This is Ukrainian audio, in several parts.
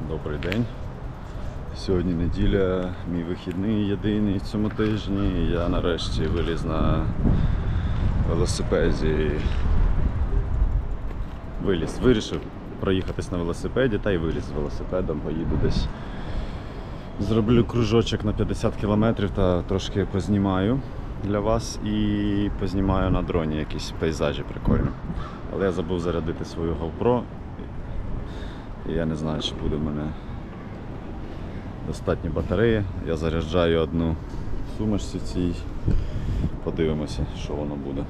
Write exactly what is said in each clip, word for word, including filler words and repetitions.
Добрий день. Сьогодні неділя, мій вихідний єдиний в цьому тижні. Я нарешті виліз на велосипеді. Виліз, вирішив проїхатись на велосипеді та й виліз з велосипедом. Поїду десь. Зроблю кружочок на п'ятдесят кілометрів та трошки познімаю для вас і познімаю на дроні якісь пейзажі прикольні. Але я забув зарядити свою GoPro. І я не знаю, чи буде в мене достатньо батареї. Я заряджаю одну в сумочці цій. Подивимося, що воно буде.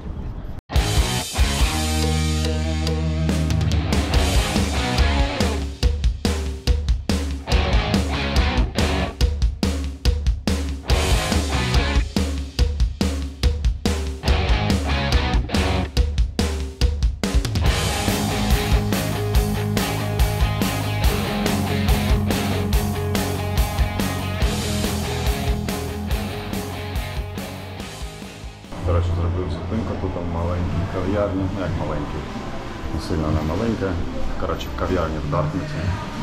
Коротше, зробив зупинку, тут там маленький кав'ярні, як маленький, не сильно не маленька. Коротше, в кав'ярні в Дартмуті.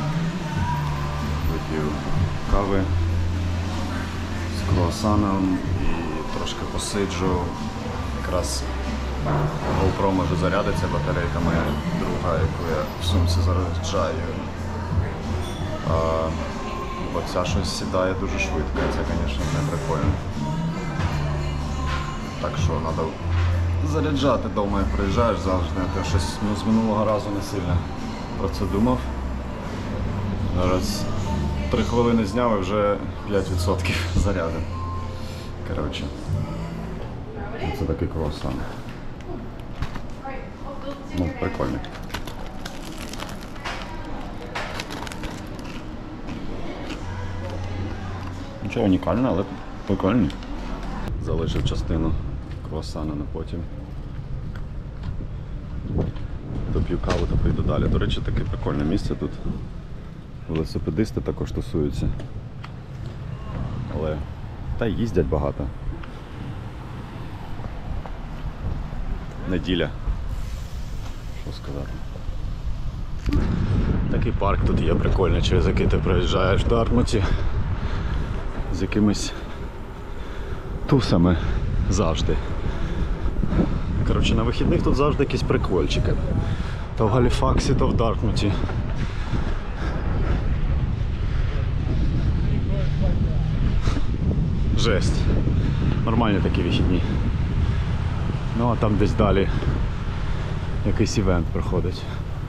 Вип'ю кави з круасаном і трошки посиджу. Якраз GoPro може зарядиться, батарейка моя друга, яку я в сумці заряджаю. А, бо ця щось сідає дуже швидко, і це, звісно, не прикольно. Так що треба заряджати вдома, як приїжджаєш завжди. Я щось ну, з минулого разу не сильно про це думав. Зараз три хвилини зняв і вже п'ять відсотків заряду. Коротше, це такий круасан. Ну, прикольний. Нічого унікального, але прикольний. Залишив частину круасана на потім. Доп'ю каву та прийду далі. До речі, таке прикольне місце тут. Велосипедисти також тусуються. Але та й їздять багато. Неділя. Що сказати. Такий парк тут є прикольний, через який ти приїжджаєш в Дартмуті з якимись тусами завжди. Коротше, на вихідних тут завжди якісь прикольчики. То в Галіфаксі, то в Дартмуті. Жесть. Нормальні такі вихідні. Ну а там десь далі якийсь івент проходить.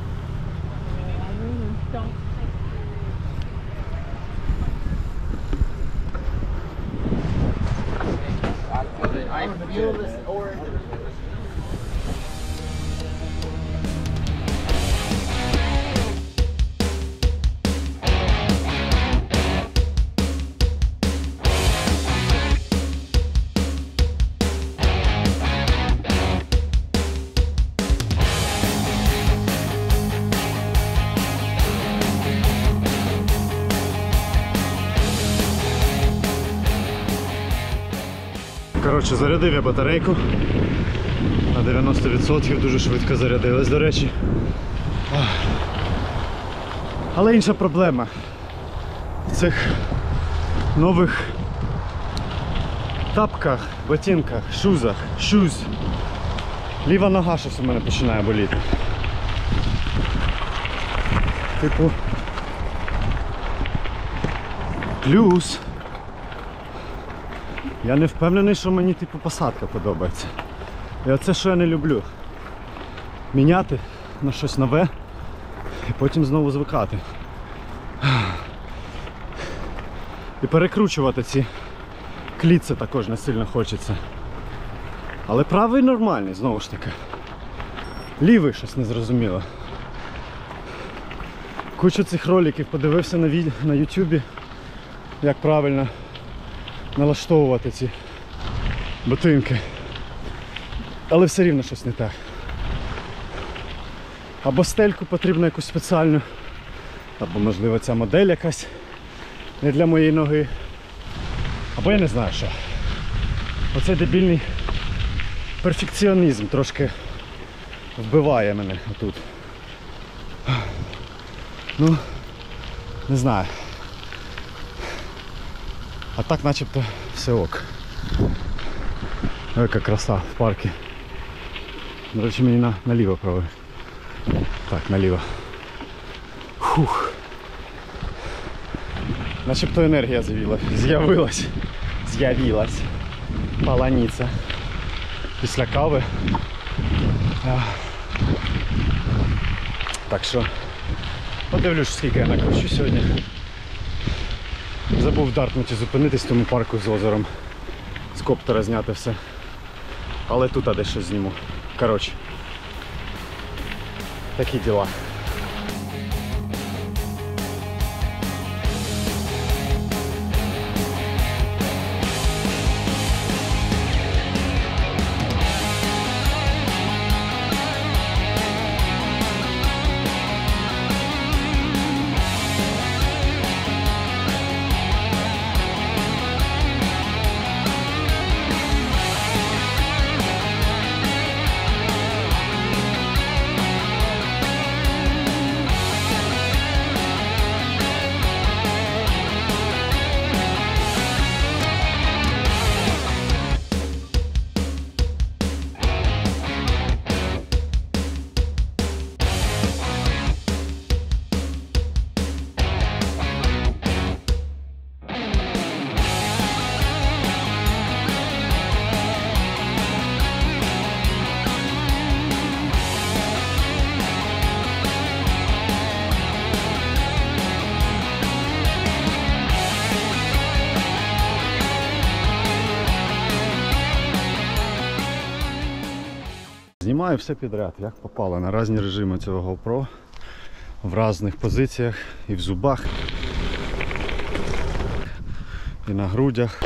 Коротше, зарядив я батарейку на дев'яносто відсотків, дуже швидко зарядилась, до речі. Але інша проблема в цих нових тапках, ботинках, шузах, шуз. Ліва нога щось у мене починає боліти. Типу, плюс я не впевнений, що мені типу посадка подобається. І оце, що я не люблю. Міняти на щось нове і потім знову звикати. І перекручувати ці клітці також не сильно хочеться. Але правий нормальний, знову ж таки. Лівий щось незрозуміло. Кучу цих роликів подивився на від... на ютубі, як правильно налаштовувати ці ботинки. Але все рівно щось не так. Або стельку потрібно якусь спеціальну, або можливо ця модель якась не для моєї ноги. Або я не знаю що. Оцей дебільний перфекціонізм трошки вбиває мене отут. Ну, Не знаю. А так начебто все ок. Ой, яка краса в парку. До речі, мені на, наліво правий. Так, наліво. Фух. Начебто енергія з'явилась. З'явилась. З'явилась. Паланиця. Після кави. Так що подивлюсь, скільки я накручу сьогодні. Забув в Дартмуті зупинитись в тому парку з озером. З коптера зняти все. Але тут десь щось зніму. Коротше. Такі діла. Знімаю все підряд, як попало, на різні режими цього GoPro, в різних позиціях, і в зубах, і на грудях,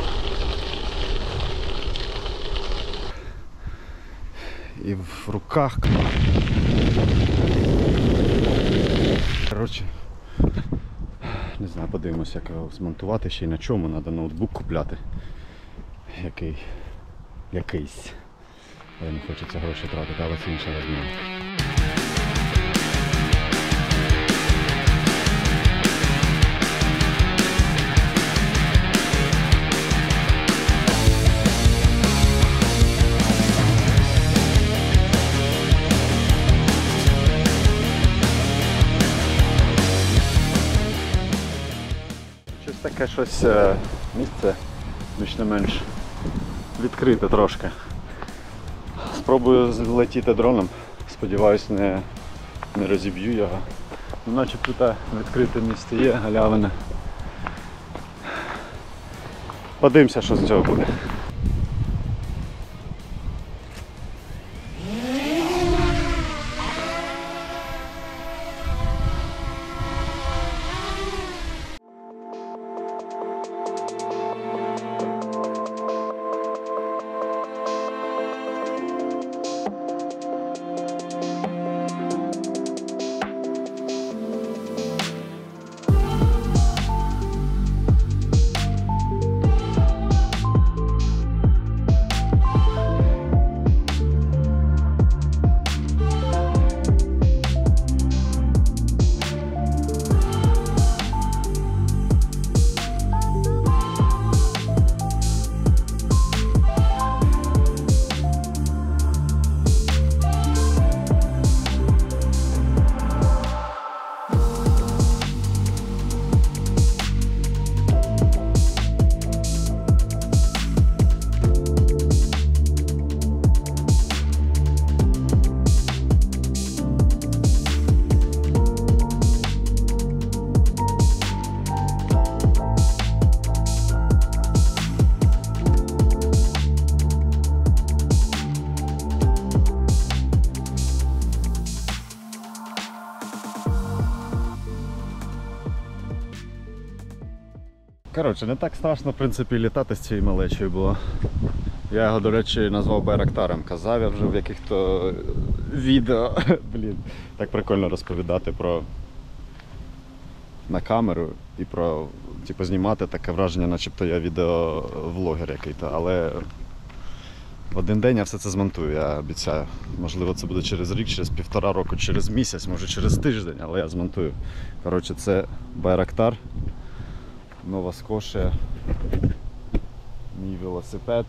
і в руках. Коротше, не знаю, подивимося, як його змонтувати, ще й на чому, треба ноутбук купляти, який, якийсь. Але не хочеться гроші тратити, але це інша розмова. Щось таке щось місце більш-менш відкрите трошки. Спробую злетіти дроном, сподіваюсь, не, не розіб'ю його. Ну, наче тут відкрите місце є, галявина. Подивимося, що з цього буде. Коротше, не так страшно, в принципі, літати з цією малечою було. Я його, до речі, назвав Байрактаром. Казав я вже в яких-то відео. Блін, так прикольно розповідати про на камеру і про, типу, знімати таке враження, начебто я відеовлогер який-то, але В один день я все це змонтую, я обіцяю. Можливо, це буде через рік, через півтора року, через місяць, може через тиждень, але я змонтую. Коротше, це Байрактар, Нова Скошія, мій велосипед,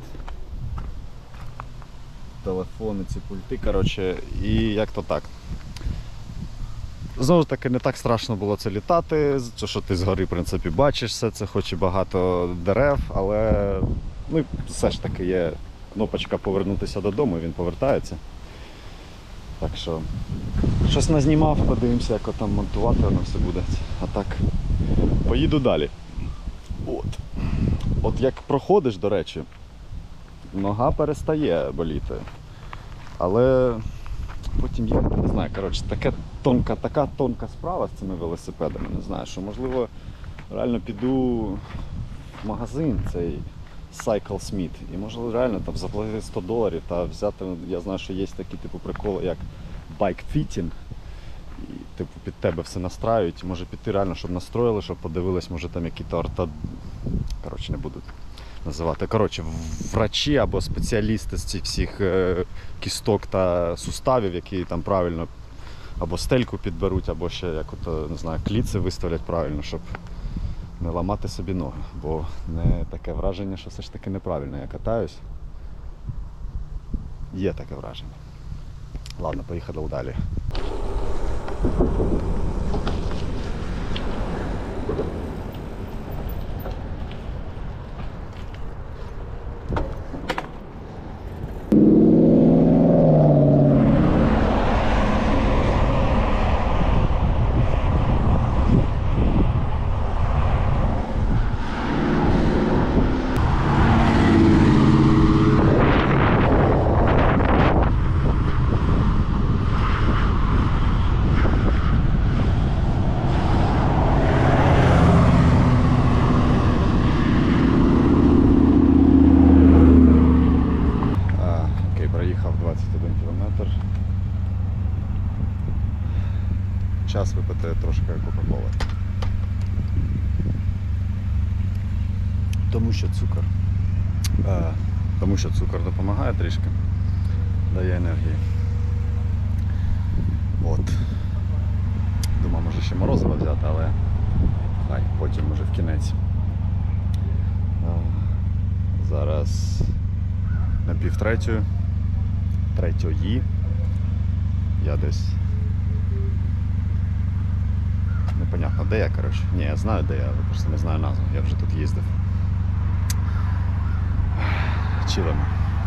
телефони, ці пульти, коротше, і як то так. Знову ж таки, не так страшно було це літати, то, що ти згори, в принципі, бачиш все це, хоч і багато дерев, але ну, все ж таки є кнопочка повернутися додому, і він повертається. Так що, щось назнімав, подивимося, як там монтувати воно все буде. А так, поїду далі. От. От як проходиш, до речі, нога перестає боліти. Але потім я не знаю, коротше, таке тонка, така тонка справа з цими велосипедами, не знаю, що можливо реально піду в магазин цей Cyclesmith і можливо реально там заплатити сто доларів та взяти, я знаю, що є такі типу приколи, як bike fitting, і типу під тебе все настраюють, може піти реально, щоб настроїли, щоб подивились, може там які-то орта... коротше, не буду називати. Коротше, врачі або спеціалісти з цих всіх е, кісток та суставів, які там правильно або стельку підберуть, або ще як от, не знаю, кліци виставлять правильно, щоб не ламати собі ноги. Бо не таке враження, що все ж таки неправильно я катаюсь. Є таке враження. Ладно, поїхали далі. Час випити трошки кока-коли. Тому що цукор. А, тому що цукор допомагає трішки, дає енергії. От. Думаю, може ще морозиво взяти, але хай, потім може в кінець. А, зараз на пів третю, третьої. Я десь непонятно, де я, коротше. Ні, я знаю, де я, але просто не знаю назву. Я вже тут їздив. Чилимо.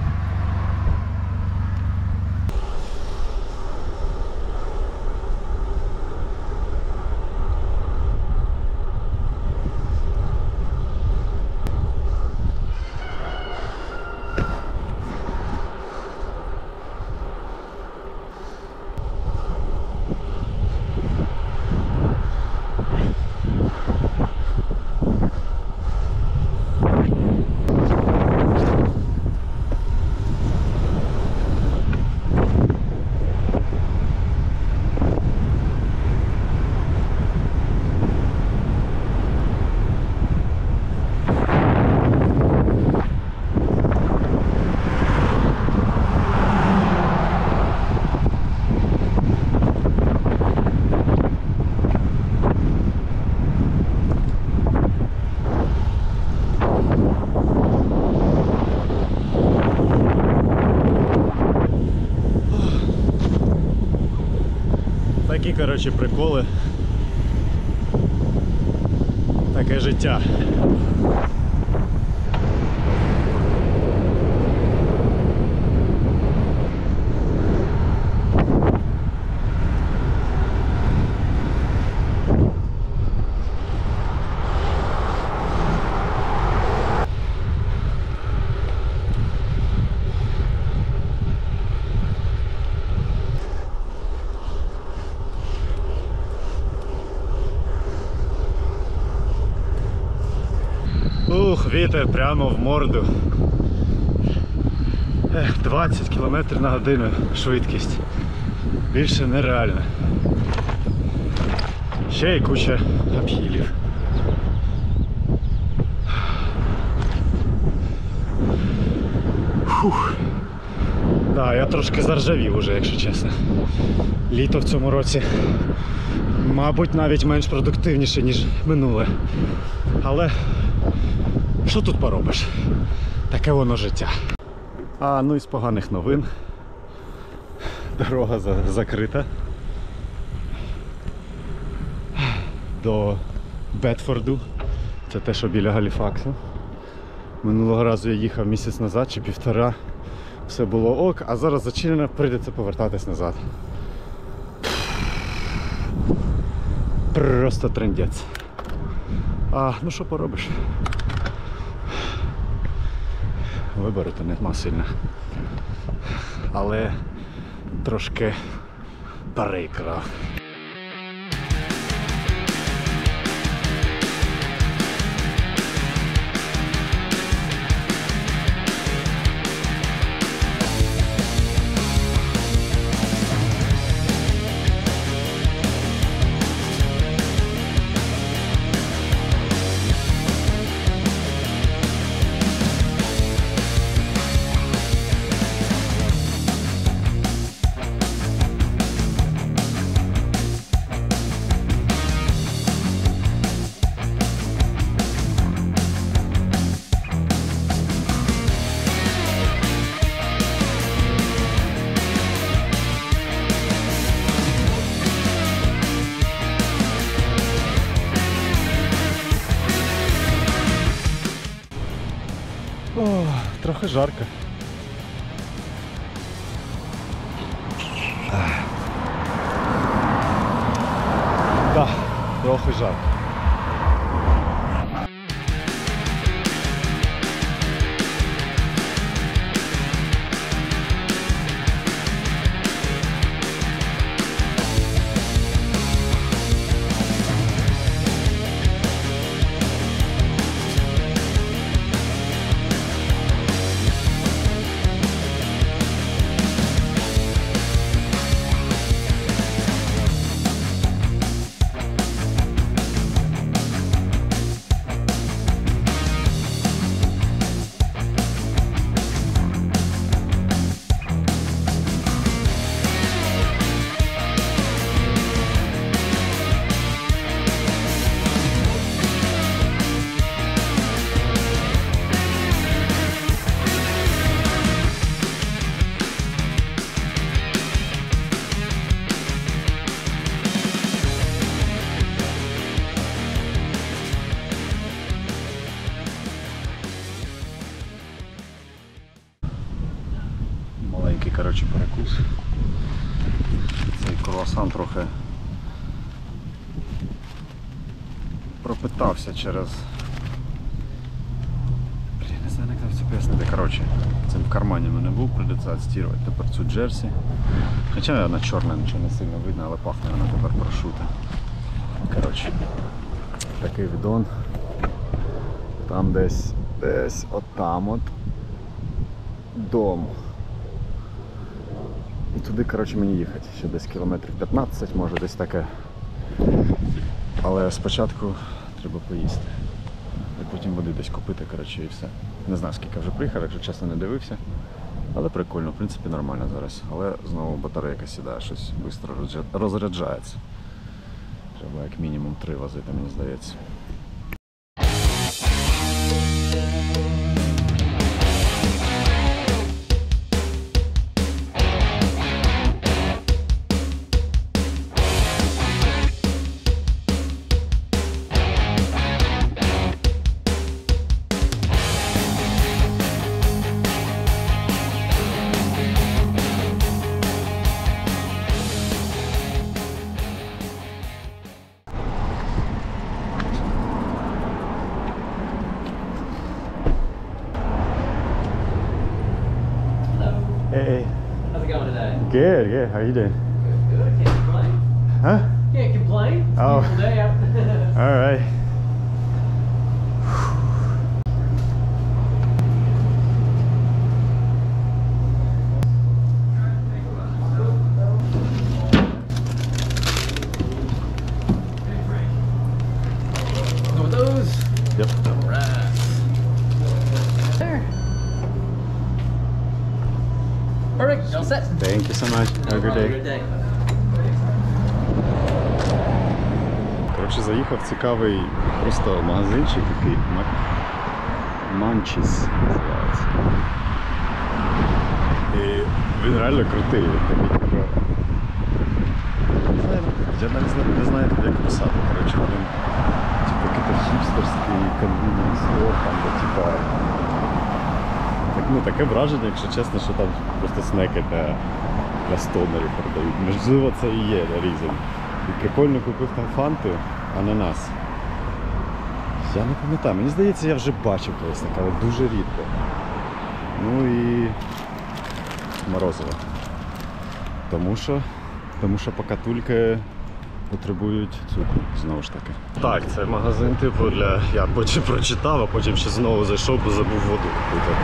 Такі, коротше, приколи. Таке життя. Ух, вітер прямо в морду. двадцять кілометрів на годину швидкість. Більше нереально. Ще й куча обхилів. Фух. Да, я трошки заржавів уже, якщо чесно. Літо в цьому році, мабуть, навіть менш продуктивніше, ніж минуле. Але що тут поробиш? Таке воно життя. А, ну і з поганих новин. Дорога за закрита до Бетфорду. Це те, що біля Галіфаксу. Минулого разу я їхав місяць назад чи півтора. Все було ок, а зараз зачинено, прийдеться повертатись назад. Просто трындець. А, ну що поробиш? Вибору то нема сильно. Але трошки прикро. О, трохи жарко. Так, трохи жарко. Маленький, коротше, перекус. Цей круасан трохи пропитався через... Блін, не знаю, як це пояснити. Коротше, цим в кармані в мене був, прийдеться відстірувати тепер цю джерсі. Хоча на чорне нічого не сильно видно, але пахне вона тепер прошута. Коротше, такий відон. Там десь, десь отам от дом. І туди, коротше, мені їхати. Ще десь кілометрів п'ятнадцять, може десь таке. Але спочатку треба поїсти. І потім води десь купити, коротше, і все. Не знаю, скільки вже приїхав, якщо чесно не дивився. Але прикольно, в принципі, нормально зараз. Але знову батарейка сідає, щось швидко розряджається. Треба як мінімум три возити, мені здається. Hey. How's it going today? Good, good. How are you doing? Good, good. Can't complain. Huh? Can't complain. It's a Oh. beautiful day out. All right. Go with those. Yep. All right. There. Perfect. set. Thank you so much. Have a good day. Good day. Коротше, заїхав в цікавий просто магазинчик такий. Манчіс називається. І він реально крутий. Він такий, типу, не знаю, я навіть не- не знаю, як писати. Коротше, він типу якийсь хіпстерський конвінінс стор, там, де типа. Так, ну, таке враження, якщо чесно, що там просто снеки для, для стонерів продають. Можливо, це і є різом. І прикольно купив там фанту, ананас. Я не пам'ятаю, мені здається, я вже бачив колись таке, але дуже рідко. Ну і морозиво. Тому що, тому що покатульки потребують цукру, знову ж таки. Так, це магазин типу для... Я потім прочитав, а потім ще знову зайшов, бо забув воду купити.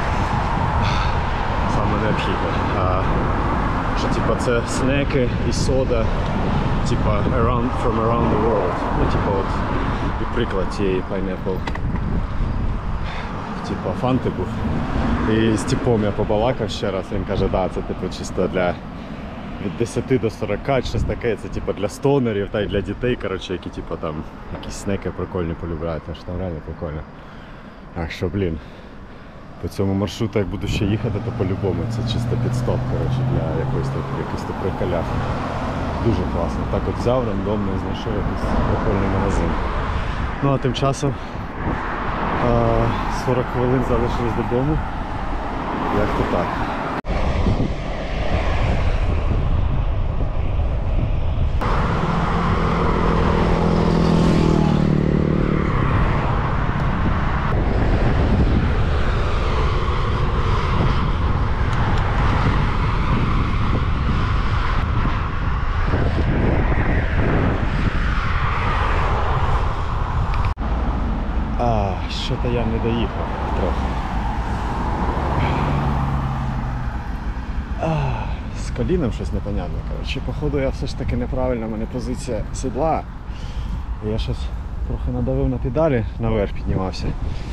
Саме необхідне. А, що типа це снеки і сода, типа around, from around the world. Ну, типа от і приклад цієї Pineapple. Типа фанти був. І з типом я побалакав ще раз, він каже, да, це типу чисто для від десяти до сорока, щось таке, це типу для стонерів та й для дітей, коротше, які типу там якісь снеки прикольні полюбляють, тому що там реально прикольно. Так що, блін, по цьому маршруту, як буду ще їхати, то по-любому це чисто підстоп, коротше, для якоїсь якийсь приколяв. Дуже класно. Так от взяв рандомно і знайшов якийсь прикольний магазин. Ну а тим часом сорок хвилин залишилось додому. Як то так. А, що-то я не доїхав трохи. А, з коліном щось непонятне, коротше. Походу я все ж таки неправильна, в мене позиція сідла. І я щось трохи надавив на педалі, наверх піднімався.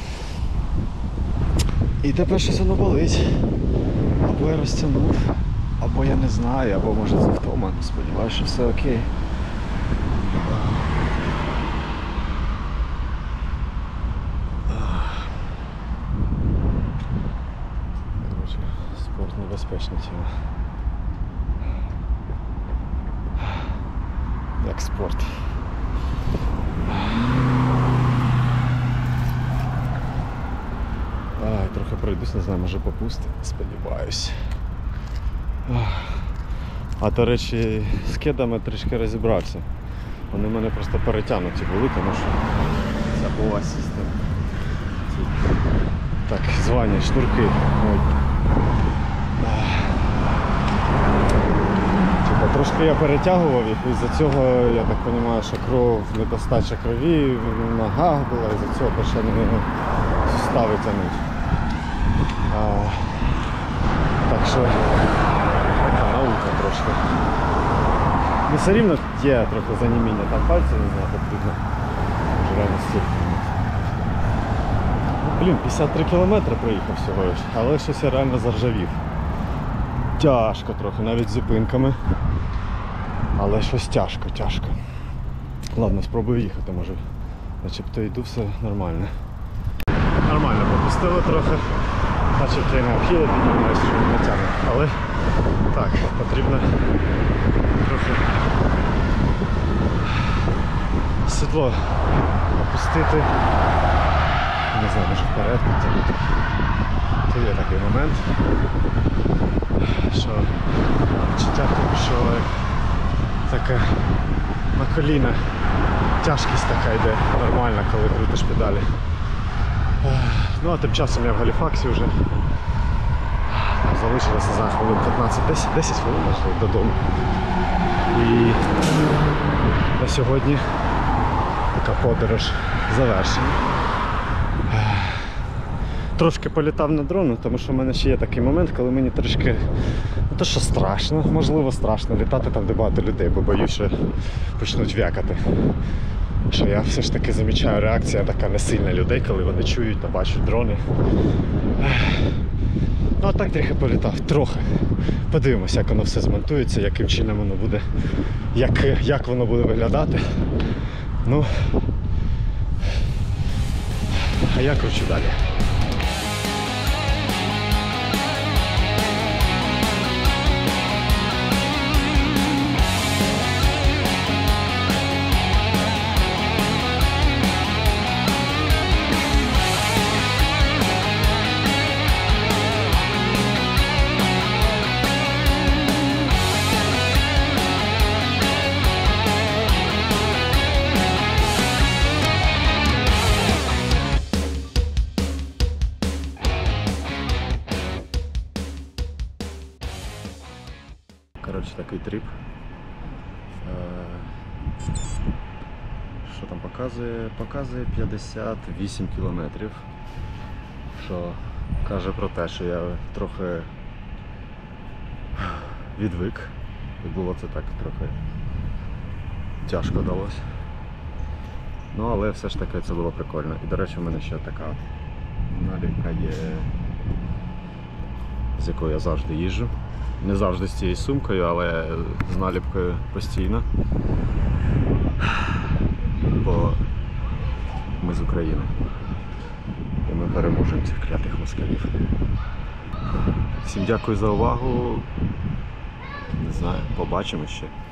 І тепер щось воно болить. Або я розтягнув, або я не знаю, або може це втома. Сподіваюся, що все окей. Спорт небезпечна тема. Як спорт. Ай, трохи пройдусь, не знаю, може попусти, сподіваюсь. А до речі, з кедами трішки розібрався. Вони в мене просто перетягнуті були, тому що забула система. Так звані шнурки. Ой. Типа, трошки я перетягував їх, і з-за цього, я так розумію, що кров, недостача крові в ногах була, і з-за цього почали сустави тягнути. А, так що така наука трошки. Ну, все рівно є трохи заніміння, там пальці, не знаю, потрібно. Може реально стільки. Блін, п'ятдесят три кілометри проїхав всього лиш, але щось я реально заржавів. Тяжко трохи, навіть з зупинками. Але щось тяжко, тяжко. Ладно, спробую їхати, може. Начебто йду, все нормально. Нормально, попустили трохи. Начебто я на обхіли піднімаюся, що не тягне. Але так, потрібно трохи седло опустити. Не знаю, може вперед підтягнути. Тут є такий момент, що відчуття типу, що таке на коліна тяжкість така йде нормальна, коли крутиш педалі. Ну а тим часом я в Галіфаксі вже. Там залишилося за хвилин п'ятнадцять десять хвилин додому. І на сьогодні така подорож завершена. Трошки політав на дрону, тому що в мене ще є такий момент, коли мені трішки, ну то що страшно, можливо страшно літати там, де багато людей, бо боюсь, що почнуть в'якати. Що я все ж таки замічаю, реакція така не сильна людей, коли вони чують та бачать дрони. Ну а так трохи політав, трохи. Подивимося, як воно все змонтується, яким чином воно буде, як, як воно буде виглядати. Ну, а я кручу далі. Коротше, такий тріп. Е, Що там показує? Показує п'ятдесят вісім кілометрів. Що каже про те, що я трохи відвик. І було це так трохи тяжко далось. Ну, але все ж таки це було прикольно. І, до речі, у мене ще така наліпка є, з якою я завжди їжджу. Не завжди з цією сумкою, але з наліпкою постійно. Бо ми з України. І ми переможемо цих клятих москалів. Всім дякую за увагу. Не знаю, побачимо ще.